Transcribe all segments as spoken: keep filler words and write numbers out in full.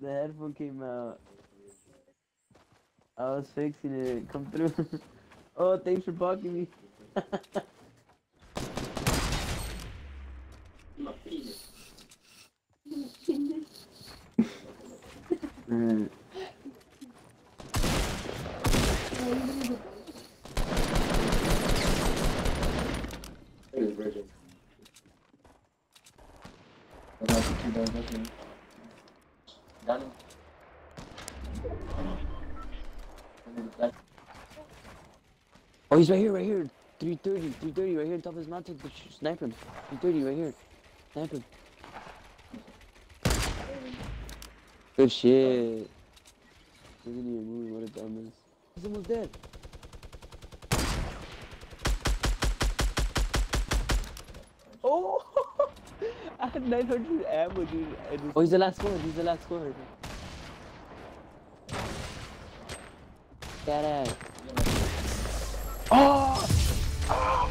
The headphone came out. I was fixing it. Come through. Oh, thanks for blocking me. Mm. Oh, he's right here, right here. three thirty, three thirty, right here on top of his mountain. Snipe him. three thirty, right here. Snipe him. Good shit. Wasn't even moving, what a dumbass. He's almost dead. Oh! I had nine hundred ammo, dude. Oh, he's the last squad. He's the last squad. That ass. Oh! Oh!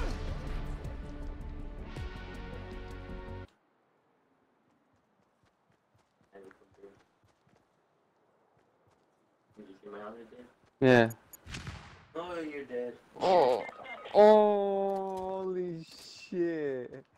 Did you see my other dead? Yeah. Oh, you're dead. Oh! Holy shit.